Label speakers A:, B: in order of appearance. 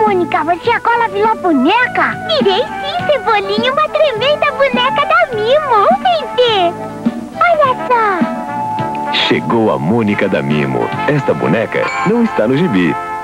A: Mônica, você agora virou boneca? Virei sim, Cebolinha, uma tremenda boneca da Mimo. Vem ver. Olha só.
B: Chegou a Mônica da Mimo. Esta boneca não está no gibi.